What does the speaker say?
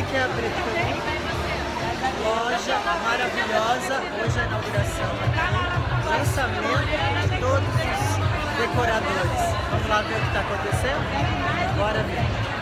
aqui é a Bretão, loja maravilhosa. Hoje é a inauguração aqui, lançamento de todos os decoradores. Vamos lá ver o que está acontecendo? Bora ver.